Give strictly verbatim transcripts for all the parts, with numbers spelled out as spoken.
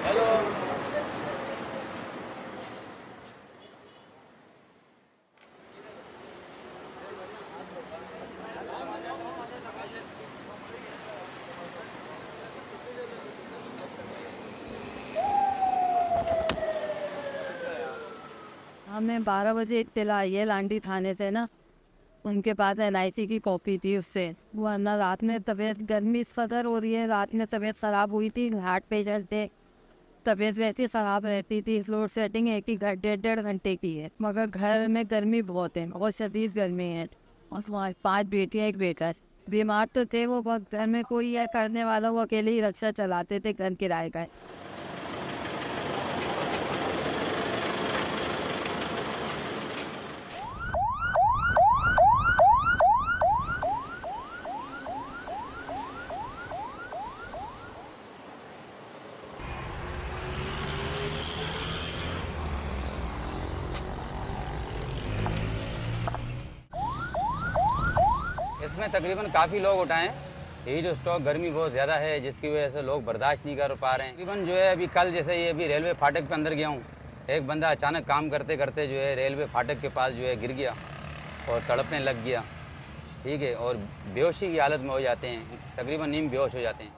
Hello. हमें बारह बजे इत्तला आई है लांडी थाने से ना, उनके पास एल आई सी की कॉपी थी उससे। वरना रात में तबीयत गर्मी इस कदर हो रही है, रात में तबीयत ख़राब हुई थी, हार्ट पेशेंट थे, तबीयत वैसी ख़राब रहती थी। फ्लोर सेटिंग एक ही घर डेढ़ डेढ़ घंटे की है, मगर घर में गर्मी बहुत है, बहुत शदीद गर्मी है। और वहाँ पाँच बेटियाँ एक बेटा है। बीमार तो थे वो, बहुत घर में कोई है करने वाला, वो अकेले ही रिक्शा चलाते थे घर किराए का। इसमें तकरीबन काफ़ी लोग उठाए हैं। हीट स्ट्रोक, गर्मी बहुत ज़्यादा है जिसकी वजह से लोग बर्दाश्त नहीं कर पा रहे हैं। तकरीबन जो है अभी कल जैसे ये अभी रेलवे फाटक पे अंदर गया हूँ, एक बंदा अचानक काम करते करते जो है रेलवे फाटक के पास जो है गिर गया और तड़पने लग गया, ठीक है, और बेहोशी की हालत में हो जाते हैं, तकरीबन नीम बेहोश हो जाते हैं।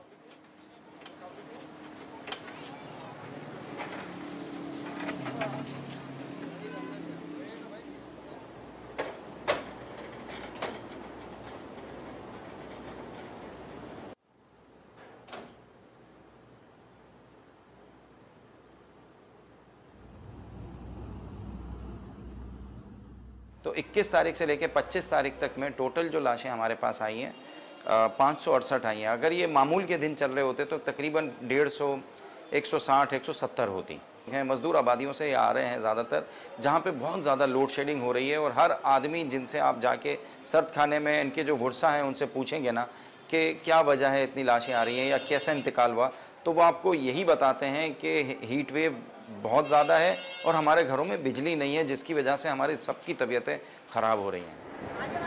तो इक्कीस तारीख से लेकर पच्चीस तारीख तक में टोटल जो लाशें हमारे पास आई हैं पाँच सौ अड़सठ आई हैं। अगर ये मामूल के दिन चल रहे होते तो तकरीबन डेढ़ सौ, एक सौ साठ, एक सौ सत्तर होती हैं। मज़दूर आबादियों से ये आ रहे हैं ज़्यादातर, जहाँ पे बहुत ज़्यादा लोड शेडिंग हो रही है। और हर आदमी जिनसे आप जाके सर्द खाने में इनके जो वर्षा हैं उनसे पूछेंगे ना कि क्या वजह है इतनी लाशें आ रही हैं या कैसा इंतकाल हुआ, तो वो आपको यही बताते हैं कि हीट वेव बहुत ज़्यादा है और हमारे घरों में बिजली नहीं है, जिसकी वजह से हमारी सबकी तबीयतें ख़राब हो रही हैं।